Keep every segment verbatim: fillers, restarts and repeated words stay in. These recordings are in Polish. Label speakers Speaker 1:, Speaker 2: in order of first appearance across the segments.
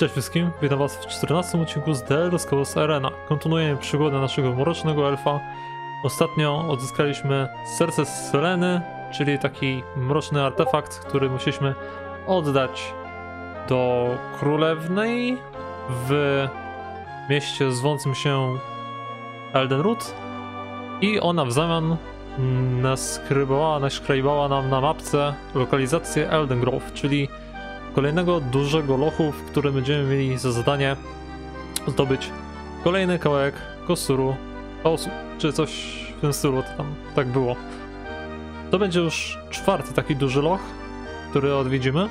Speaker 1: Cześć wszystkim, witam was w czternastym odcinku z The Elder Scrolls Arena. Kontynuujemy przygodę naszego mrocznego elfa. Ostatnio odzyskaliśmy serce Seleny, czyli taki mroczny artefakt, który musieliśmy oddać do królewnej w mieście zwącym się Eldenroot. I ona w zamian naskrybowała, naszkrajbała nam na mapce lokalizację Eldengrove, czyli kolejnego dużego lochu, w którym będziemy mieli za zadanie zdobyć kolejny kawałek kosturu chaosu, czy coś w tym stylu, to tam tak było. To będzie już czwarty taki duży loch, który odwiedzimy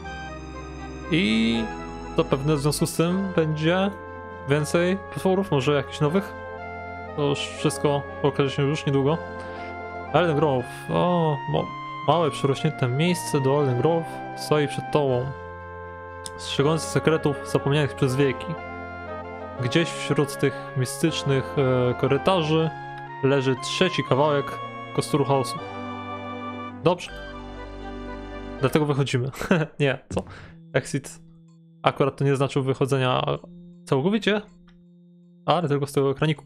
Speaker 1: i zapewne w związku z tym będzie więcej potworów, może jakichś nowych. To już wszystko okaże się już niedługo. Eldengrove, o, mo, małe przyrośnięte miejsce do Eldengrove stoi przed tobą. Strzegący sekretów zapomnianych przez wieki. Gdzieś wśród tych mistycznych e, korytarzy leży trzeci kawałek kosturu chaosu. Dobrze. Dlatego wychodzimy. Nie, co? Exit akurat to nie znaczył wychodzenia całkowicie, ale tylko z tego ekraniku.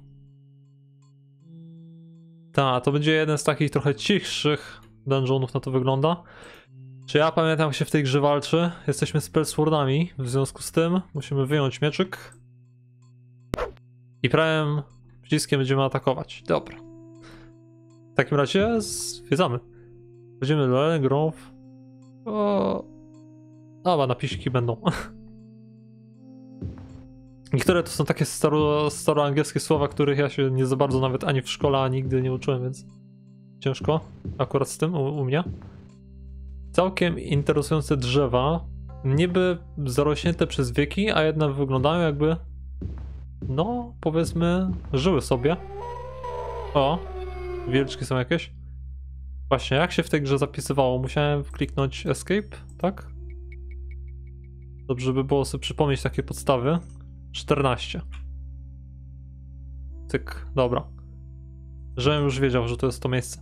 Speaker 1: Ta, to będzie jeden z takich trochę cichszych dungeonów, na to wygląda. Czy ja pamiętam, jak się w tej grze walczy? Jesteśmy spellswordami, w związku z tym musimy wyjąć mieczyk i prawym przyciskiem będziemy atakować. Dobra. W takim razie zwiedzamy. Będziemy do Eldengrove. O... Dobra, napiśki będą. Niektóre to są takie staro, staroangielskie słowa, których ja się nie za bardzo nawet ani w szkole, ani nigdy nie uczyłem, więc ciężko akurat z tym u, u mnie. Całkiem interesujące drzewa, niby zarośnięte przez wieki, a jednak wyglądają jakby, no powiedzmy, żyły sobie. O, wilczki są jakieś. Właśnie, jak się w tej grze zapisywało? Musiałem kliknąć escape, tak? Dobrze by było sobie przypomnieć takie podstawy. czternaście. Cyk, dobra. Żebym już wiedział, że to jest to miejsce.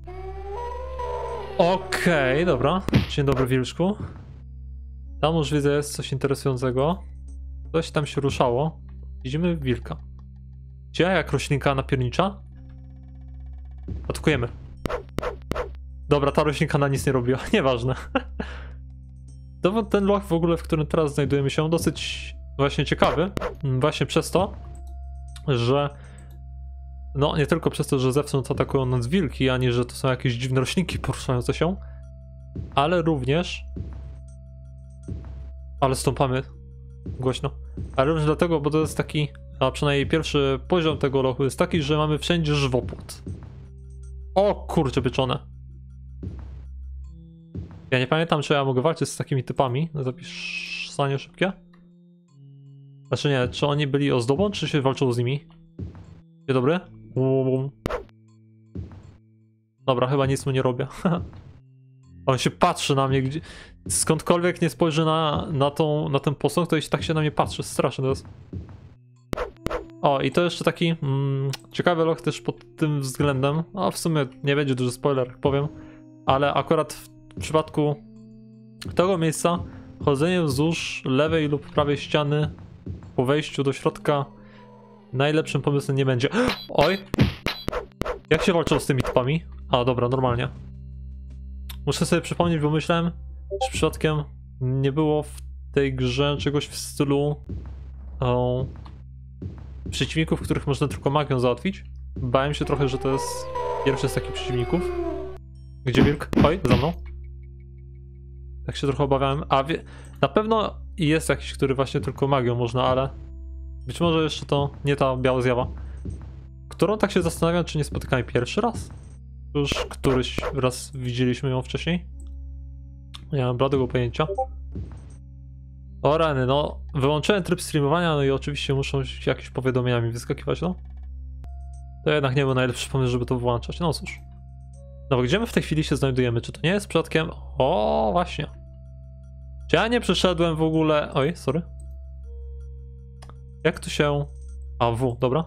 Speaker 1: Okej, okay, dobra. Dzień dobry, wilczku. Tam już widzę, jest coś interesującego. Coś tam się ruszało. Widzimy wilka. Gdzie jak roślinka napiernicza? Atakujemy. Dobra, ta roślinka na nic nie robiła. Nieważne. To ten loch w ogóle, w którym teraz znajdujemy się, dosyć właśnie ciekawy. Właśnie przez to, że no nie tylko przez to, że zewsząd atakują nas wilki, ani że to są jakieś dziwne roślinki poruszające się, ale również... Ale stąpamy głośno. Ale również dlatego, bo to jest taki, a przynajmniej pierwszy poziom tego lochu jest taki, że mamy wszędzie żywopłot. O kurczę pieczone. Ja nie pamiętam, czy ja mogę walczyć z takimi typami. Zapisanie szybkie. Znaczy nie, czy oni byli ozdobą, czy się walczyło z nimi? Dzień dobry. Dobra, chyba nic mu nie robię. On się patrzy na mnie, gdzie... skądkolwiek nie spojrzy na, na, tą, na ten posąg, to jeśli tak się na mnie patrzy. Straszne to jest. O, i to jeszcze taki mm, ciekawy loch też pod tym względem. A w sumie nie będzie duży spoiler, jak powiem. Ale akurat w przypadku tego miejsca chodzenie wzdłuż lewej lub prawej ściany po wejściu do środka najlepszym pomysłem nie będzie. Oj! Jak się walczyło z tymi typami? A, dobra, normalnie. Muszę sobie przypomnieć, bo myślałem, czy przypadkiem nie było w tej grze czegoś w stylu o, przeciwników, których można tylko magią załatwić. Bałem się trochę, że to jest pierwszy z takich przeciwników. Gdzie wilk? Oj, za mną. Tak się trochę obawiałem. A wie... na pewno jest jakiś, który właśnie tylko magią można, ale być może jeszcze to nie ta biała zjawa. Którą tak się zastanawiam, czy nie spotykamy pierwszy raz? Już któryś raz widzieliśmy ją wcześniej. Nie mam bladego pojęcia. O rany, no wyłączyłem tryb streamowania, no i oczywiście muszą jakieś powiadomienia mi wyskakiwać, no. To jednak nie był najlepszy pomysł, żeby to włączać, no cóż. No gdzie my w tej chwili się znajdujemy? Czy to nie jest przypadkiem... O, właśnie. Czy ja nie przeszedłem w ogóle... Oj, sorry. Jak tu się... A, W, dobra.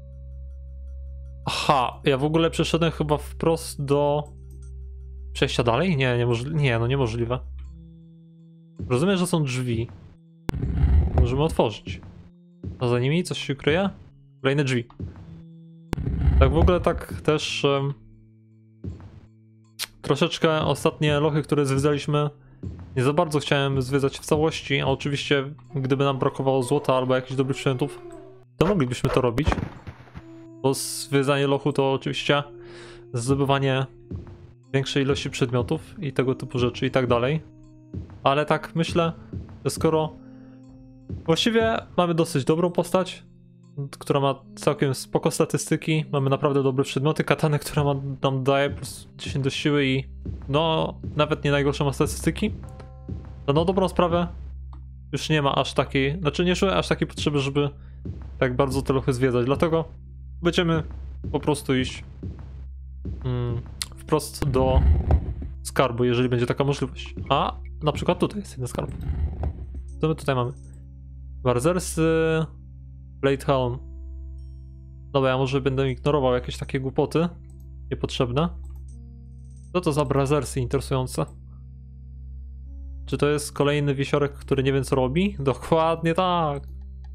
Speaker 1: Aha, ja w ogóle przeszedłem chyba wprost do... Przejścia dalej? Nie, niemożliwe. Nie, no niemożliwe. Rozumiem, że są drzwi. możemy otworzyć. A za nimi coś się kryje? Kolejne drzwi. Tak w ogóle tak też... Um, troszeczkę ostatnie lochy, które zwiedzaliśmy, nie za bardzo chciałem zwiedzać w całości, a oczywiście gdyby nam brakowało złota albo jakichś dobrych przedmiotów, to moglibyśmy to robić. Bo zwiedzanie lochu to oczywiście zdobywanie większej ilości przedmiotów i tego typu rzeczy i tak dalej. Ale tak myślę, że skoro właściwie mamy dosyć dobrą postać, która ma całkiem spoko statystyki, mamy naprawdę dobre przedmioty, katanę, która ma, nam daje plus dziesięć do siły i no nawet nie najgorsze ma statystyki, to no dobrą sprawę już nie ma aż takiej, znaczy nie czuję aż takiej potrzeby, żeby tak bardzo te lochy zwiedzać, dlatego będziemy po prostu iść mm, wprost do skarbu, jeżeli będzie taka możliwość. A na przykład tutaj jest jeden skarb. Co my tutaj mamy? Barzersy, Blade Helm. Dobra, ja może będę ignorował jakieś takie głupoty niepotrzebne. Co to za brazersy interesujące? Czy to jest kolejny wisiorek, który nie wiem co robi? Dokładnie tak.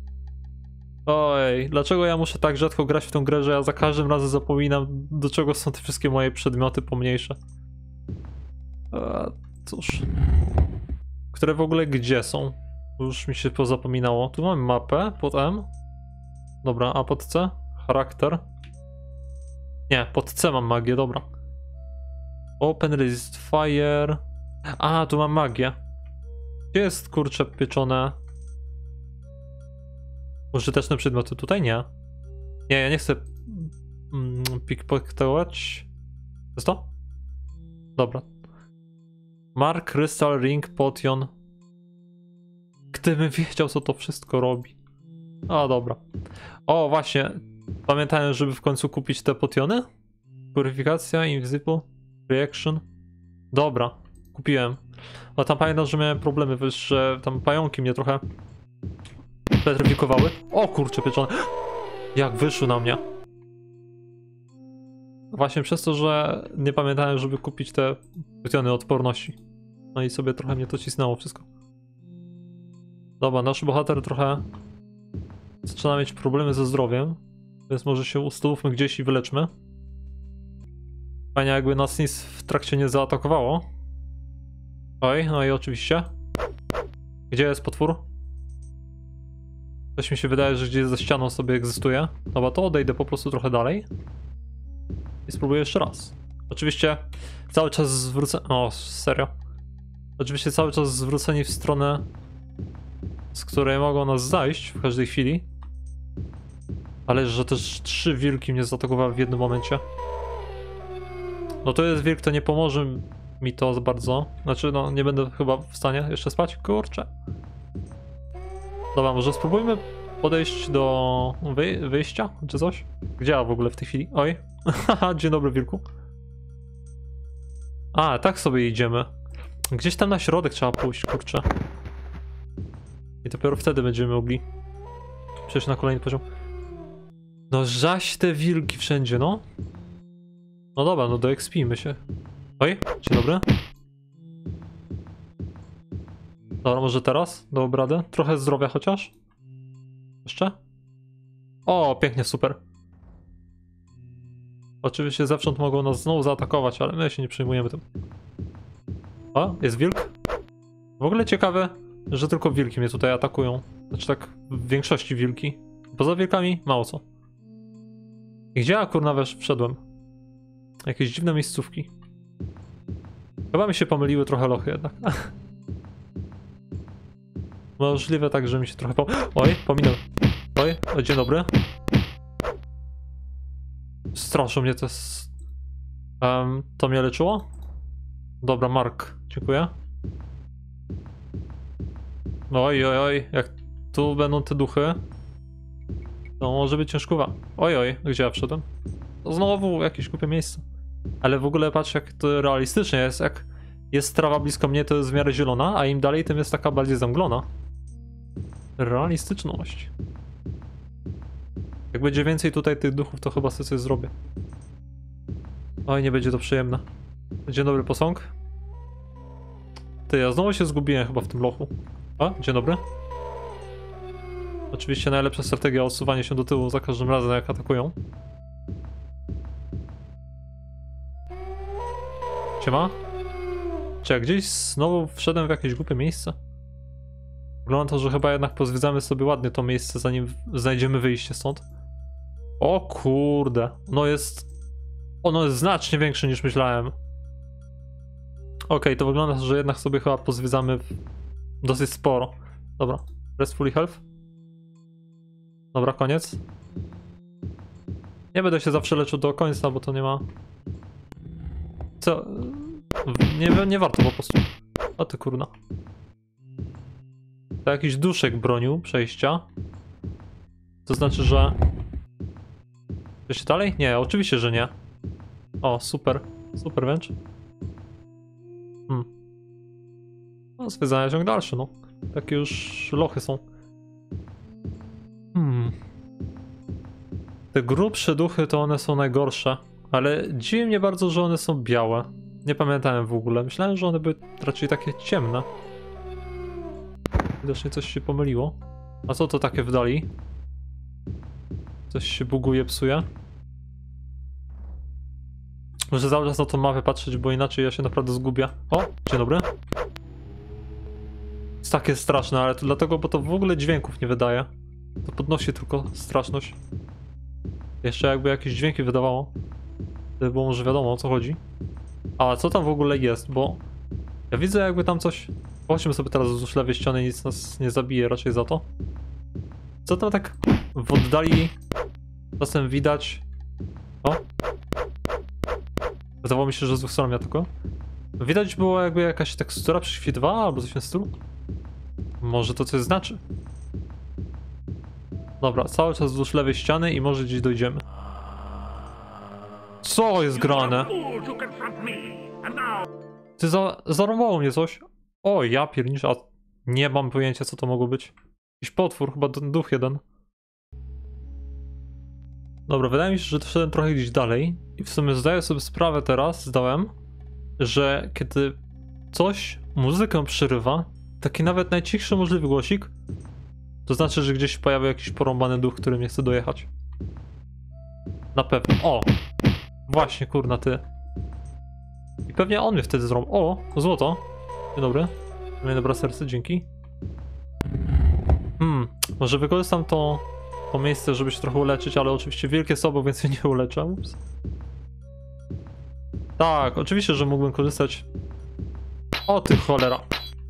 Speaker 1: Oj, dlaczego ja muszę tak rzadko grać w tą grę, że ja za każdym razem zapominam, do czego są te wszystkie moje przedmioty pomniejsze. Eee, cóż. Które w ogóle gdzie są? Już mi się pozapominało. Tu mamy mapę pod M. Dobra, a pod C? Charakter. Nie, pod C mam magię, dobra. Open, resist, fire. A, tu mam magię. Gdzie jest kurcze pieczone? Użyteczne przedmioty. Tutaj nie. Nie, ja nie chcę mm, pickpocketować. Jest to? Dobra. Mark, Crystal, Ring, Potion. Gdybym wiedział, co to wszystko robi. A, dobra. O, właśnie. Pamiętałem, żeby w końcu kupić te potiony? Purifikacja, Invisible, Reaction. Dobra, kupiłem. A tam pamiętam, że miałem problemy, wiesz, że tam pająki mnie trochę petryfikowały. O kurczę, pieczone. Jak wyszły na mnie. Właśnie przez to, że nie pamiętałem, żeby kupić te potiony odporności. No i sobie trochę mnie to cisnęło wszystko. Dobra, nasz bohater trochę zaczyna mieć problemy ze zdrowiem, więc może się ustalówmy gdzieś i wyleczmy. Fajnie, jakby nas nic w trakcie nie zaatakowało. Oj, no i oczywiście. Gdzie jest potwór? Coś mi się wydaje, że gdzieś za ścianą sobie egzystuje. Dobra, to odejdę po prostu trochę dalej. I spróbuję jeszcze raz. Oczywiście cały czas zwrócę... O, serio? Oczywiście cały czas zwróceni w stronę, z której mogą nas zajść w każdej chwili. Ale że też trzy wilki mnie zaatakowały w jednym momencie. No to jest wilk, to nie pomoże mi to za bardzo. Znaczy, no nie będę chyba w stanie jeszcze spać. Kurczę. Dobra, może spróbujmy podejść do wy wyjścia, czy coś? Gdzie ja w ogóle w tej chwili? Oj. Haha, dzień dobry, wilku. A, tak sobie idziemy. Gdzieś tam na środek trzeba pójść, kurczę. I dopiero wtedy będziemy mogli przejść na kolejny poziom. No żaś te wilki wszędzie, no. No dobra, no doekspijmy się. Oj, dzień dobry. Dobra, może teraz? Do obrady? Trochę zdrowia chociaż? Jeszcze? O, pięknie, super. Oczywiście zewsząd mogą nas znowu zaatakować, ale my się nie przejmujemy tym. O, jest wilk. W ogóle ciekawe, że tylko wilki mnie tutaj atakują. Znaczy tak, w większości wilki. Poza wilkami mało co. I gdzie ja kurna wiesz, wszedłem? Jakieś dziwne miejscówki. Chyba mi się pomyliły trochę lochy jednak. Możliwe tak, że mi się trochę po... Oj, pominął. Oj, o, dzień dobry. Straszą mnie to z... Um, to mnie leczyło? Dobra, Mark, dziękuję. Oj, oj, oj, jak tu będą te duchy, to może być ciężkowa. Oj, oj, gdzie ja wszedłem? To znowu jakieś głupie miejsce. Ale w ogóle patrz, jak to realistycznie jest, jak jest trawa blisko mnie, to jest w miarę zielona, a im dalej, tym jest taka bardziej zamglona. Realistyczność. Jak będzie więcej tutaj tych duchów, to chyba sobie coś zrobię. Oj, nie będzie to przyjemne. Dzień dobry, posąg. Ty, ja znowu się zgubiłem chyba w tym lochu. A, dzień dobry. Oczywiście najlepsza strategia osuwanie się do tyłu za każdym razem, jak atakują. Siema? Czy ja gdzieś znowu wszedłem w jakieś głupie miejsce? Wygląda na to, że chyba jednak pozwiedzamy sobie ładnie to miejsce, zanim znajdziemy wyjście stąd. O kurde, ono jest... Ono jest znacznie większe niż myślałem. Okej, okay, to wygląda, że jednak sobie chyba pozwiedzamy dosyć sporo. Dobra, restfully health. Dobra, koniec. Nie będę się zawsze leczył do końca, bo to nie ma... Co? Nie, nie warto po prostu. O ty kurna. To jakiś duszek bronił przejścia. To znaczy, że... Jeszcze dalej? Nie, oczywiście, że nie. O, super. Super wręcz. Hmm. No, zwiedzania ciąg dalszy, no. Takie już lochy są. Hmm. Te grubsze duchy to one są najgorsze. Ale dziwi mnie bardzo, że one są białe. Nie pamiętałem w ogóle. Myślałem, że one były raczej takie ciemne. Widocznie coś się pomyliło. A co to takie w dali? Coś się buguje, psuje. Muszę cały czas na tą mapę patrzeć, bo inaczej ja się naprawdę zgubię. O, dzień dobry. Jest takie straszne, ale to dlatego, bo to w ogóle dźwięków nie wydaje. To podnosi tylko straszność. Jeszcze jakby jakieś dźwięki wydawało. Wtedy było może wiadomo, o co chodzi. A co tam w ogóle jest, bo... Ja widzę jakby tam coś... Chodźmy sobie teraz wzdłuż lewej ściany, nic nas nie zabije raczej za to. Co tam tak w oddali czasem widać? O! Wydawało mi się, że z dwóch stron ja tylko. Widać było jakby jakaś tekstura przyświtywała albo coś w tym stylu. Może to coś znaczy. Dobra, cały czas wzdłuż lewej ściany i może gdzieś dojdziemy. Co jest grane? Ty za, zarąbało mnie coś. O, ja pierniczę, a nie mam pojęcia, co to mogło być. Jakiś potwór, chyba duch jeden. Dobra, wydaje mi się, że wszedłem trochę gdzieś dalej. I w sumie zdaję sobie sprawę teraz, zdałem, że kiedy coś muzykę przerywa, taki nawet najcichszy możliwy głosik, to znaczy, że gdzieś pojawia jakiś porąbany duch, który nie chce dojechać. Na pewno. O! Właśnie, kurna, ty. I pewnie on mnie wtedy zrobił. O, złoto. Dzień dobry. Moje dobre serce, dzięki. Hmm, może wykorzystam to, to miejsce, żeby się trochę uleczyć, ale oczywiście wielkie sobą, więc się nie uleczę. Ups. Tak, oczywiście, że mógłbym korzystać. O ty cholera.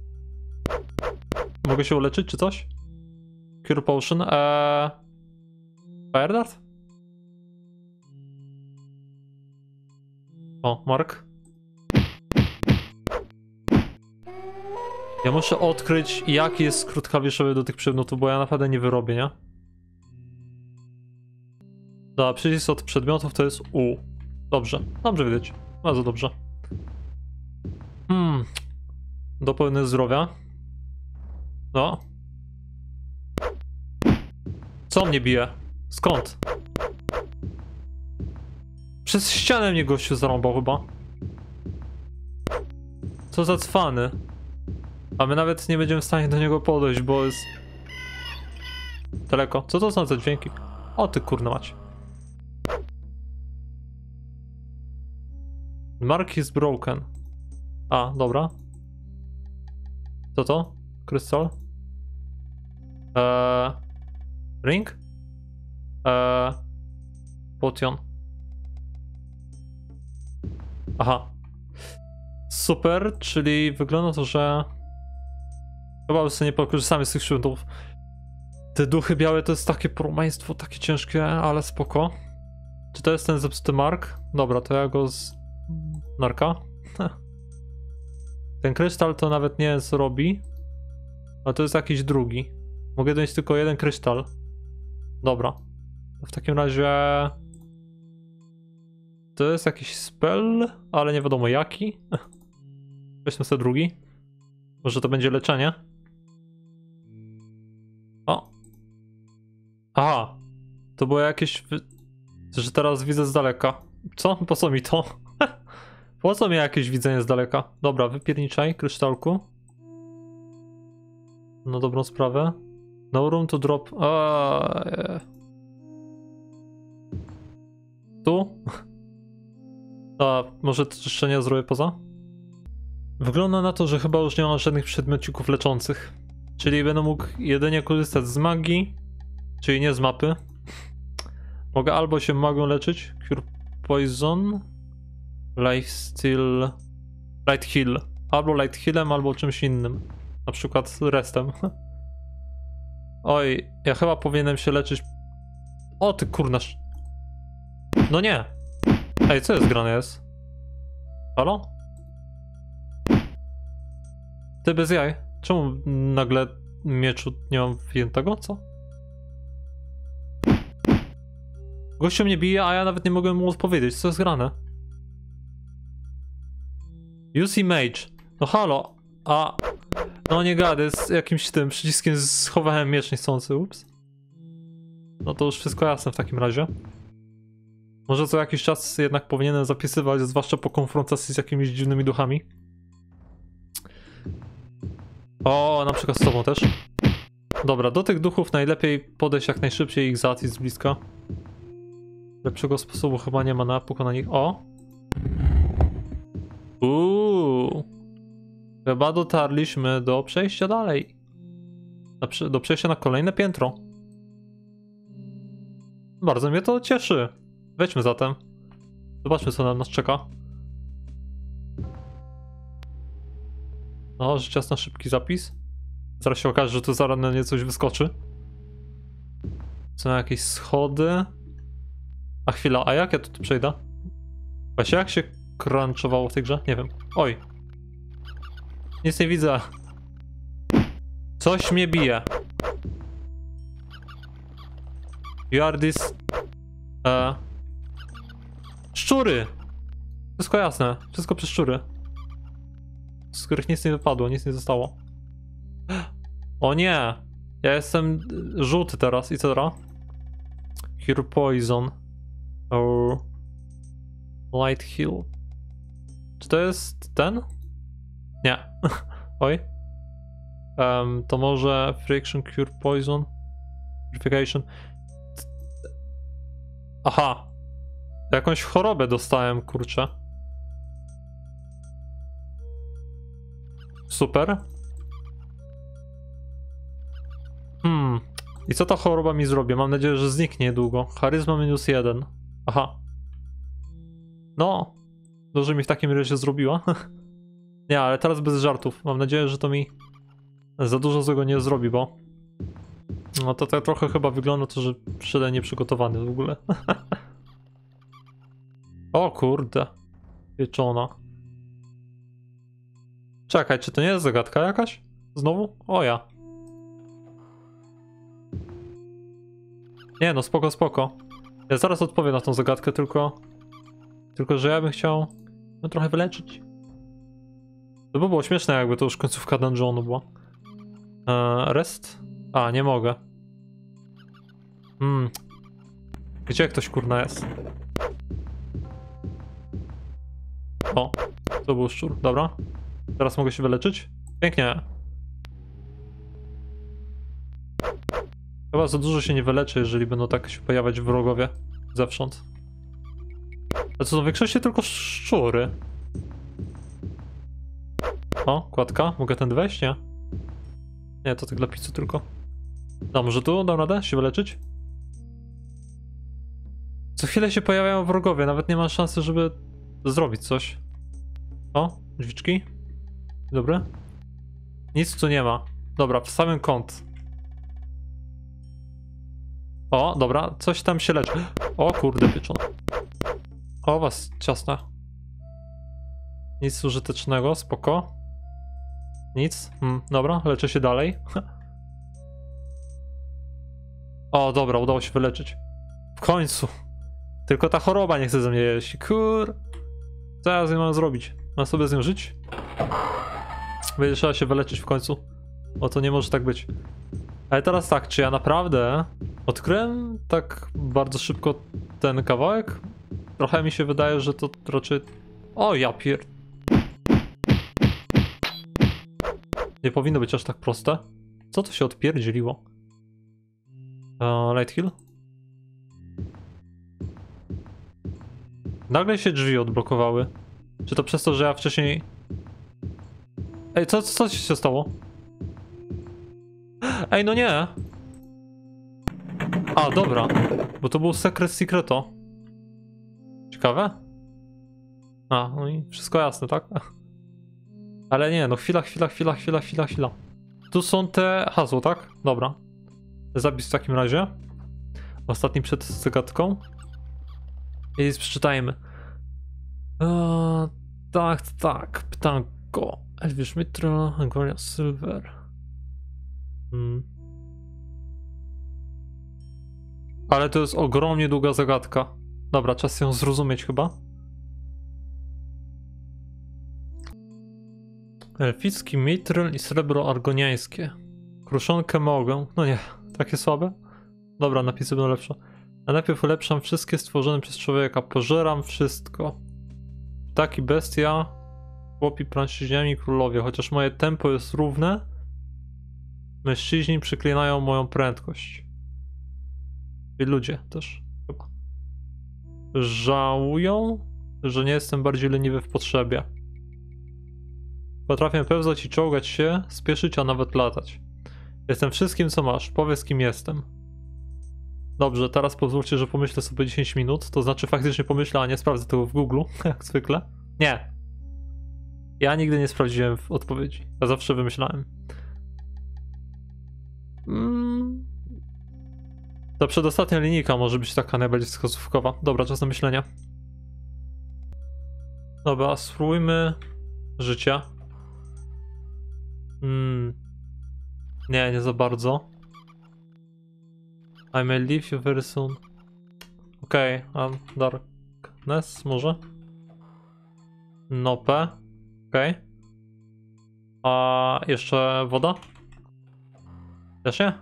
Speaker 1: Mogę się uleczyć, czy coś? Cure Potion, eee... Fire Dart? O, Mark. Ja muszę odkryć, jaki jest skrót klawiszowy do tych przedmiotów, bo ja naprawdę nie wyrobię, nie? Da, przycisk od przedmiotów to jest U. Dobrze, dobrze wiedzieć. Bardzo dobrze. Hmm. Do pełnego zdrowia. No. Co mnie bije? Skąd? Przez ścianę mnie gościu zarąbał chyba. Co za cwany. A my nawet nie będziemy w stanie do niego podejść, bo jest... daleko. Co to są za dźwięki? O ty kurna mać. Mark is broken. A, dobra. Co to? Krystal? Eee... Ring? Eee... Potion. Aha. Super, czyli wygląda to, że... Chyba już sobie nie pokorzystamy z tych świątów. Te duchy białe to jest takie promaństwo, takie ciężkie, ale spoko. Czy to jest ten zepsuty Mark? Dobra, to ja go z... narka. Ten kryształ to nawet nie wiem co robi. Ale to jest jakiś drugi. Mogę dać tylko jeden kryształ. Dobra. W takim razie... To jest jakiś spell, ale nie wiadomo jaki. Weźmy sobie drugi. Może to będzie leczenie. O. Aha. To było jakieś... Że teraz widzę z daleka. Co? Po co mi to? Po co mi jakieś widzenie z daleka? Dobra, wypierniczaj, kryształku. Na dobrą sprawę. No room to drop. Eee. Tu? A może czyszczenia zrobię poza? Wygląda na to, że chyba już nie ma żadnych przedmiotników leczących. Czyli będę mógł jedynie korzystać z magii, czyli nie z mapy. Mogę albo się magią leczyć, Cure Poison, Lifesteal, Light Heal. Albo Light Healem, albo czymś innym. Na przykład restem. Oj, ja chyba powinienem się leczyć... O ty kurnasz. No nie. Ej, co jest grane jest? Halo? Ty bez jaj. Czemu nagle mieczu nie mam wyjętego? Co? Gościu mnie bije, a ja nawet nie mogę mu odpowiedzieć. Co jest grane? Use Mage. No halo. A... No nie gadę, z jakimś tym przyciskiem schowałem miecz niechcący. Ups. No to już wszystko jasne w takim razie. Może co jakiś czas jednak powinienem zapisywać, zwłaszcza po konfrontacji z jakimiś dziwnymi duchami. O, na przykład z tobą też. Dobra, do tych duchów najlepiej podejść jak najszybciej i ich załatwić z bliska. Lepszego sposobu chyba nie ma na pokonanie ich. O! Uuu! Chyba dotarliśmy do przejścia dalej. Do przejścia na kolejne piętro. Bardzo mnie to cieszy. Wejdźmy zatem. Zobaczmy, co na nas czeka. No, rzecz jasna, szybki zapis. Zaraz się okaże, że tu zaraz na mnie coś wyskoczy. Są jakieś schody. A chwila, a jak ja tu przejdę? Właśnie jak się crunchowało w tej grze? Nie wiem. Oj. Nic nie widzę. Coś mnie bije. You are this... E... Szczury! Wszystko jasne. Wszystko przez szczury. Z których nic nie wypadło, nic nie zostało. O nie! Ja jestem żółty teraz. I co teraz? Cure Poison. Or... Light Heal. Czy to jest ten? Nie. Oj. Um, to może Friction, Cure Poison. Purification. Aha. Jakąś chorobę dostałem, kurczę. Super. Hmm. I co ta choroba mi zrobi? Mam nadzieję, że zniknie niedługo. Charyzma minus jeden. Aha. No. Dobrze mi w takim razie zrobiła. Nie, ale teraz bez żartów. Mam nadzieję, że to mi za dużo złego nie zrobi, bo... No to tak trochę chyba wygląda to, że przyszedłem nieprzygotowany w ogóle. O kurde. Pieczona. Czekaj, czy to nie jest zagadka jakaś? Znowu? O ja. Nie no, spoko, spoko. Ja zaraz odpowiem na tą zagadkę, tylko... Tylko, że ja bym chciał... No trochę wyleczyć. To by było śmieszne, jakby to już końcówka dungeonu była. Eee, rest? A, nie mogę. Hmm. Gdzie ktoś kurna jest? O, to był szczur, dobra. Teraz mogę się wyleczyć? Pięknie. Chyba za dużo się nie wyleczy, jeżeli będą tak się pojawiać wrogowie zewsząd. A co, w większości tylko szczury. O, kładka. Mogę ten wejść? Nie. Nie, to tak dla pizzy tylko. No, może tu dam radę się wyleczyć? Co chwilę się pojawiają wrogowie, nawet nie ma szansy, żeby zrobić coś. O, drzwiczki. Dobry. Nic tu nie ma. Dobra, w samym kąt. O, dobra, coś tam się leczy. O kurde, pieczone. O, was ciasna. Nic użytecznego, spoko. Nic. Hmm, dobra, leczę się dalej. O, dobra, udało się wyleczyć. W końcu. Tylko ta choroba nie chce ze mnie jeść. Kur... Co ja z nią mam zrobić? Mam sobie z nią żyć? Będzie trzeba się wyleczyć w końcu. O, to nie może tak być. Ale teraz tak, czy ja naprawdę odkryłem tak bardzo szybko ten kawałek? Trochę mi się wydaje, że to raczej... O, ja pier... Nie powinno być aż tak proste. Co to się odpierdzieliło? Uh, Light Hill. Nagle się drzwi odblokowały. Czy to przez to, że ja wcześniej... Ej, co, co się stało? Ej, no nie! A, dobra. Bo to był sekret secreto. Ciekawe? A, no i wszystko jasne, tak? Ale nie, no chwila, chwila, chwila, chwila, chwila, chwila. Tu są te hasło, tak? Dobra. Zapis w takim razie. Ostatni przed zagadką. I przeczytajmy. Eee, tak, tak. Pytanko. Elvish Mitra, Angoria Silver. Hmm. Ale to jest ogromnie długa zagadka. Dobra, czas ją zrozumieć chyba. Elficki mitryl i srebro argoniańskie. Kruszonkę mogę. No nie, takie słabe? Dobra, napisy będą lepsze. A najpierw ulepszam wszystkie stworzone przez człowieka. Pożeram wszystko. Taki bestia. Chłopi, mężczyźniami, królowie. Chociaż moje tempo jest równe, mężczyźni przyklinają moją prędkość. I ludzie też chyba. Żałują, że nie jestem bardziej leniwy w potrzebie. Potrafię pełzać i czołgać się, spieszyć, a nawet latać. Jestem wszystkim, co masz. Powiedz, kim jestem. Dobrze, teraz pozwólcie, że pomyślę sobie dziesięć minut. To znaczy faktycznie pomyślę, a nie sprawdzę tego w Google, jak zwykle. Nie. Ja nigdy nie sprawdziłem w odpowiedzi. Ja zawsze wymyślałem. Mm. Ta przedostatnia linijka może być taka najbardziej wskazówkowa. Dobra, czas na myślenia. Dobra, spróbujmy życia. Mm. Nie, nie za bardzo. I may leave you very soon. Okej, okay, darkness może? Nope. Okej. Okay. A jeszcze woda? Też nie?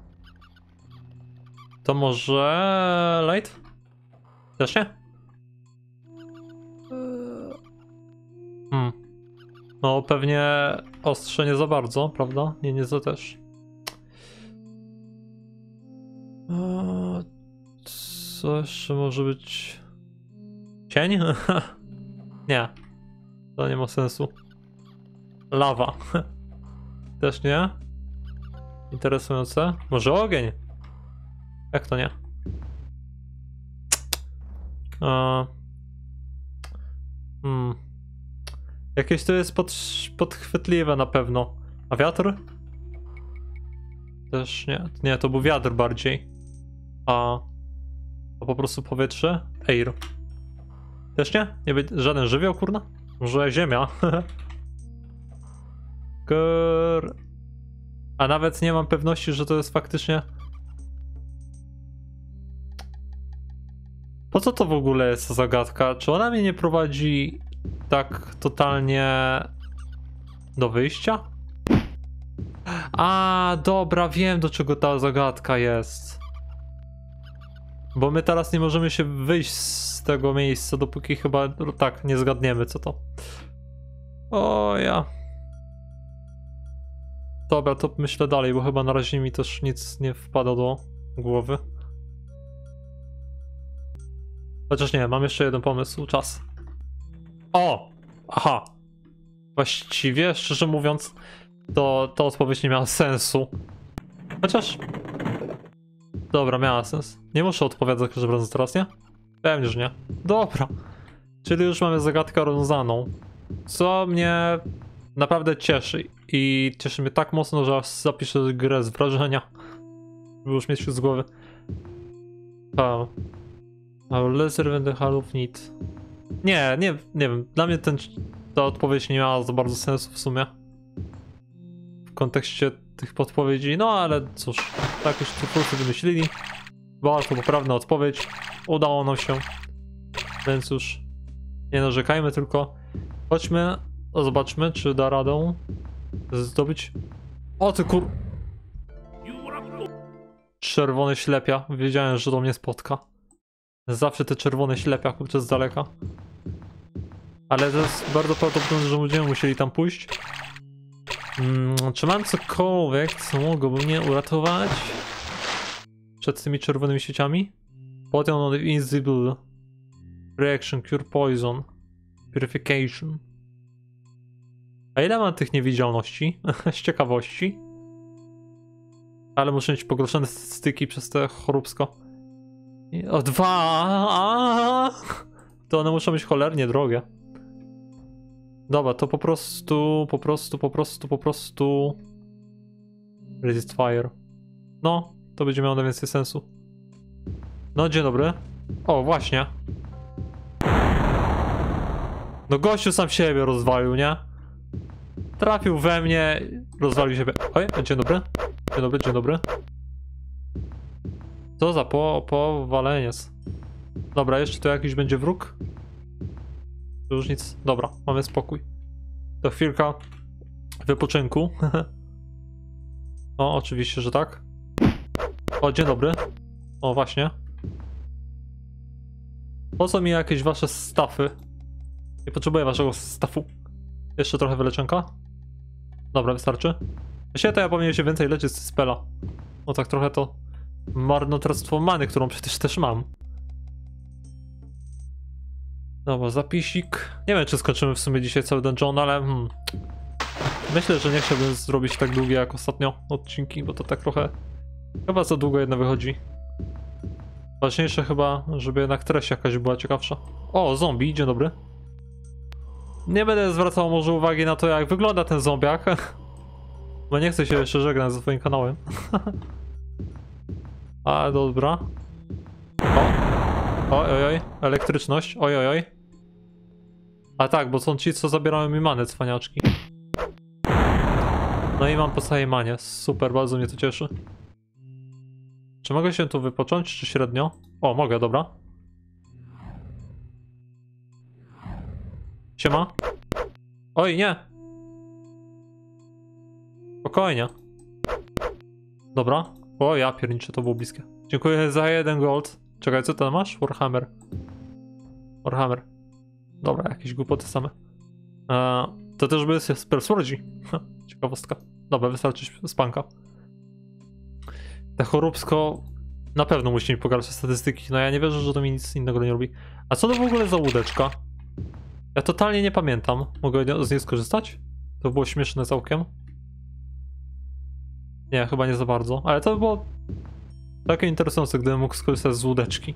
Speaker 1: To może light? Też nie? Hmm. No pewnie ostrze nie za bardzo, prawda? Nie, nie za też. Eee, co jeszcze może być? Cień? Nie. To nie ma sensu. Lawa. Też nie? Interesujące. Może ogień? Jak to nie? Eee. Hmm. Jakieś to jest pod, podchwytliwe na pewno. A wiatr? Też nie. Nie, to był wiatr bardziej. A to po prostu powietrze? Air. Też nie? Nie być żaden żywioł, kurna? Może ziemia? Kur... A nawet nie mam pewności, że to jest faktycznie... Po co to w ogóle jest ta zagadka? Czy ona mnie nie prowadzi tak totalnie do wyjścia? A, dobra, wiem, do czego ta zagadka jest. Bo my teraz nie możemy się wyjść z tego miejsca, dopóki chyba tak nie zgadniemy, co to. O ja. Dobra, to myślę dalej, bo chyba na razie mi też nic nie wpada do głowy. Chociaż nie, mam jeszcze jeden pomysł. Czas. O! Aha. Właściwie, szczerze mówiąc, to ta odpowiedź nie miała sensu. Chociaż... Dobra, miała sens. Nie muszę odpowiadać za każdym razem teraz, nie? Pewnie, że nie. Dobra. Czyli już mamy zagadkę rozwiązaną. Co mnie naprawdę cieszy. I cieszy mnie tak mocno, że aż zapiszę grę z wrażenia. Żeby już mieć z głowy. A. Laser będę halów need. Nie, nie, nie wiem. Dla mnie ten, ta odpowiedź nie miała za bardzo sensu w sumie. W kontekście tych podpowiedzi. No ale cóż, tak już twórcy wymyślili. Była to poprawna odpowiedź. Udało nam się. Więc już nie narzekajmy, tylko chodźmy, zobaczmy, czy da radę zdobyć... O ty kur... Czerwony ślepia. Wiedziałem, że to mnie spotka. Zawsze te czerwone ślepia, kurczę, z daleka. Ale to jest bardzo prawdopodobne, że będziemy musieli tam pójść. Hmm, czy mam cokolwiek, co mogłoby mnie uratować? przed tymi czerwonymi świeciami. Potion on invisible. Reaction, cure poison. Purification. A ile mam tych niewidzialności? Z ciekawości. Ale muszę mieć pogorszone styki przez te choróbsko. O, dwa! A! To one muszą być cholernie drogie. Dobra, to po prostu, po prostu, po prostu, po prostu... Resist fire. No, to będzie miało najwięcej sensu. No, dzień dobry. O, właśnie. No gościu sam siebie rozwalił, nie? Trafił we mnie, rozwalił siebie. Oj, dzień dobry. Dzień dobry, dzień dobry. Co za po, powaleniec. Dobra, jeszcze tu jakiś będzie wróg? Już nic. Dobra, mamy spokój. To chwilka wypoczynku. O, oczywiście, że tak. O, dzień dobry. O, właśnie. Po co mi jakieś wasze stafy? Nie potrzebuję waszego stafu. Jeszcze trochę wyleczonka. Dobra, wystarczy. Właściwie to ja powinien się więcej leczyć z spela. No tak trochę to marnotrawstwo many, którą przecież też mam. Dobra, zapisik. Nie wiem, czy skończymy w sumie dzisiaj cały dungeon, ale hmm. Myślę, że nie chciałbym zrobić tak długie jak ostatnio odcinki, bo to tak trochę chyba za długo jedno wychodzi. Ważniejsze chyba, żeby jednak treść jakaś była ciekawsza. O, zombie, dzień dobry. Nie będę zwracał może uwagi na to, jak wygląda ten zombiak. Bo nie chcę się jeszcze żegnać ze swoim kanałem. A, dobra. O. Oj, oj, oj. Elektryczność. Oj, oj, oj. A tak, bo są ci, co zabierają mi manę, cwaniaczki. No i mam po całej manie. Super, bardzo mnie to cieszy. Czy mogę się tu wypocząć, czy średnio? O, mogę, dobra. Siema. Oj, nie. Spokojnie. Dobra. O, ja pierniczę, to było bliskie. Dziękuję za jeden gold. Czekaj, co tam masz? Warhammer. Warhammer. Dobra, jakieś głupoty same. Eee, to też by jest perswordzi. Ciekawostka. Dobra, wystarczy spanka. Te choróbsko na pewno musi mi pogarszać statystyki. No ja nie wierzę, że to mi nic innego nie robi. A co to w ogóle za łódeczka? Ja totalnie nie pamiętam. Mogę z niej skorzystać? To było śmieszne całkiem. Nie, chyba nie za bardzo. Ale to by było takie interesujące, gdybym mógł skorzystać z łódeczki.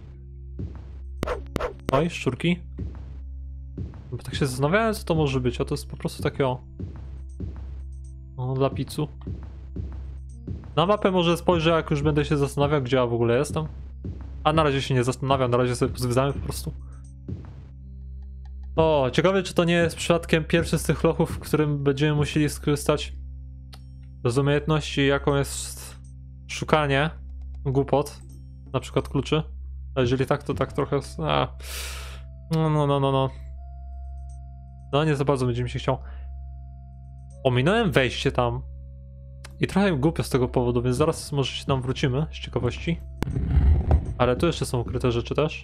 Speaker 1: Oj, szczurki. Bo tak się zastanawiałem, co to może być, a to jest po prostu takie o... O, dla pizzu. Na mapę może spojrzę, jak już będę się zastanawiał, gdzie ja w ogóle jestem. A na razie się nie zastanawiam, na razie sobie pozwiedzamy po prostu. O, ciekawe, czy to nie jest przypadkiem pierwszy z tych lochów, w którym będziemy musieli skorzystać z umiejętności, jaką jest szukanie głupot, na przykład kluczy. A jeżeli tak, to tak trochę... A. No, no, no, no, no. No, nie za bardzo będzie mi się chciał. Ominąłem wejście tam. I trochę mi głupio z tego powodu, więc zaraz może się tam wrócimy z ciekawości. Ale tu jeszcze są ukryte rzeczy też.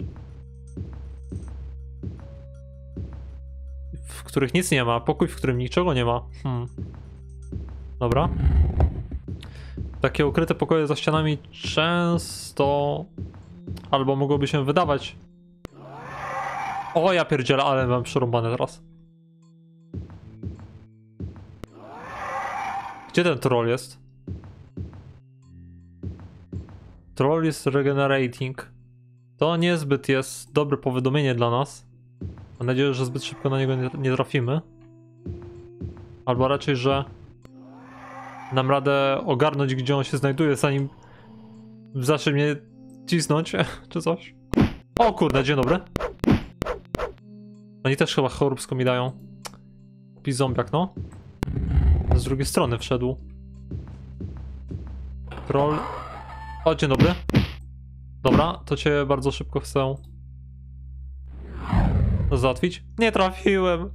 Speaker 1: W których nic nie ma. Pokój, w którym niczego nie ma. Hmm. Dobra. Takie ukryte pokoje za ścianami często... Albo mogłoby się wydawać. O, ja pierdzielę, ale mam przerąbane teraz. Gdzie ten troll jest? Troll is regenerating. To niezbyt jest dobre powiadomienie dla nas. Mam nadzieję, że zbyt szybko na niego nie, nie trafimy. Albo raczej, że nam radę ogarnąć, gdzie on się znajduje, zanim zacznie mnie cisnąć, czy coś. O kurde, dzień dobry. Oni też chyba choróbsko mi dają. Pis zombiak, no. Z drugiej strony wszedł. Troll. O, dzień dobry. Dobra, to cię bardzo szybko chcę załatwić. Nie trafiłem.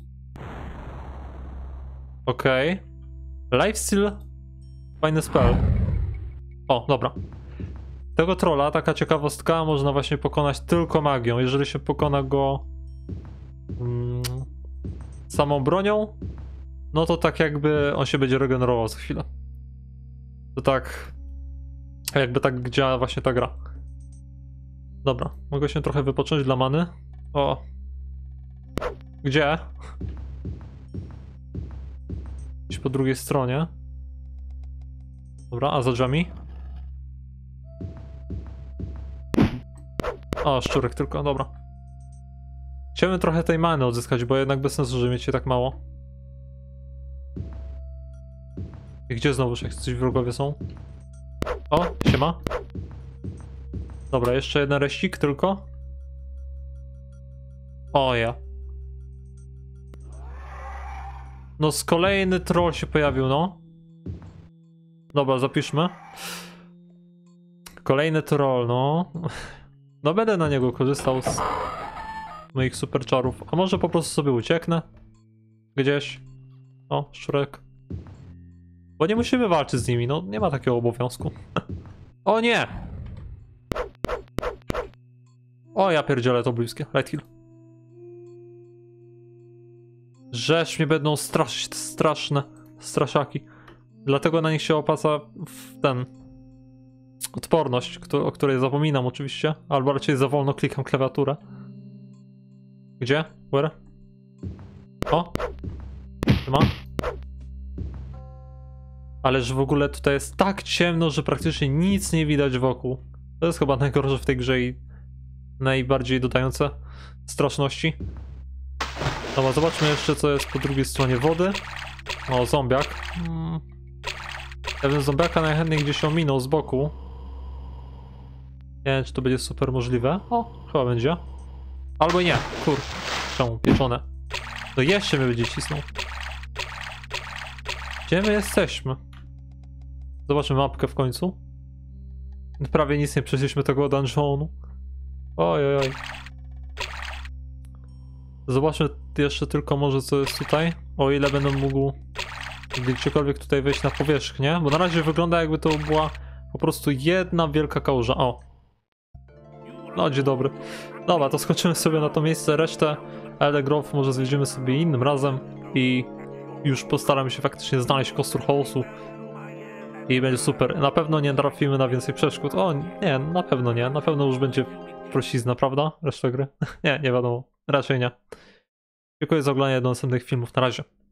Speaker 1: Okej. Okay. Lifesteal. Fajny spell. O, dobra. Tego trolla, taka ciekawostka, można właśnie pokonać tylko magią. Jeżeli się pokona go mm, samą bronią, no to tak jakby on się będzie regenerował za chwilę. To tak Jakby tak działa właśnie ta gra. Dobra, mogę się trochę wypocząć dla many. O. Gdzie? Gdzieś po drugiej stronie. Dobra, a za drzwiami? O, szczurek tylko, dobra. Chciałbym trochę tej many odzyskać, bo jednak bez sensu, że mieć się tak mało. I gdzie znowu jacyś wrogowie są? O, siema. Dobra, jeszcze jeden reścik tylko. O ja. No z kolejny troll się pojawił, no. Dobra, zapiszmy. Kolejny troll, no. No będę na niego korzystał z moich super czarów. A może po prostu sobie ucieknę? Gdzieś. O, szczurek. Bo nie musimy walczyć z nimi, no nie ma takiego obowiązku. O nie! O ja pierdzielę, to bliskie. Light Hill. Rzecz mnie będą straszyć te straszne straszaki. Dlatego na nich się opłaca w ten... odporność, o której zapominam oczywiście. Albo raczej za wolno klikam klawiaturę. Gdzie? Where? O! Ma? Ależ w ogóle tutaj jest tak ciemno, że praktycznie nic nie widać wokół. To jest chyba najgorsze w tej grze i najbardziej dodające straszności. Dobra, zobaczmy jeszcze, co jest po drugiej stronie wody. O, zombiak. Hmm. Ja bym zombiaka najchętniej gdzieś ominął z boku. Nie wiem, czy to będzie super możliwe. O, chyba będzie. Albo nie. Kur... Czemu? Pieczone. No jeszcze mnie będzie cisnął. Gdzie my jesteśmy? Zobaczmy mapkę w końcu. Prawie nic nie przeszliśmy tego dungeonu. Oj, oj, oj. Zobaczmy jeszcze tylko może, co jest tutaj. O ile będę mógł gdziekolwiek tutaj wejść na powierzchnię. Bo na razie wygląda, jakby to była po prostu jedna wielka kałuża. O. No, dzień dobry. Dobra, to skończymy sobie na to miejsce. Resztę Elder Grove może zwiedzimy sobie innym razem. I już postaram się faktycznie znaleźć kostur chaosu. I będzie super. Na pewno nie trafimy na więcej przeszkód. O, nie, na pewno nie. Na pewno już będzie prosizna, prawda? Reszta gry? Nie, nie wiadomo. Raczej nie. Dziękuję za oglądanie do następnych filmów. Na razie.